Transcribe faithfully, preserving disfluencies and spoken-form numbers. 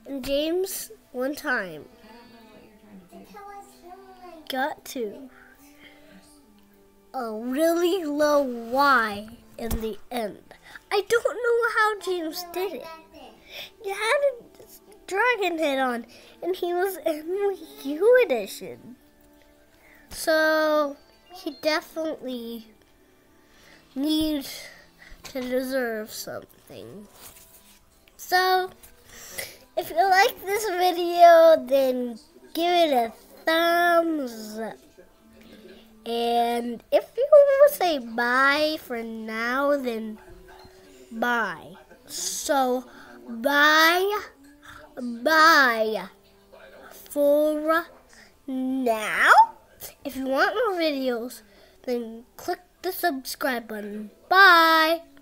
And James, one time, got to a really low Y in the end. I don't know how James did it. He had a dragon head on, and he was in the U edition. So he definitely needs to deserve something. So if you like this video, then give it a thumbs up. And if you want to say bye for now, then bye. So bye, bye for now. If you want more videos, then click the subscribe button. Bye.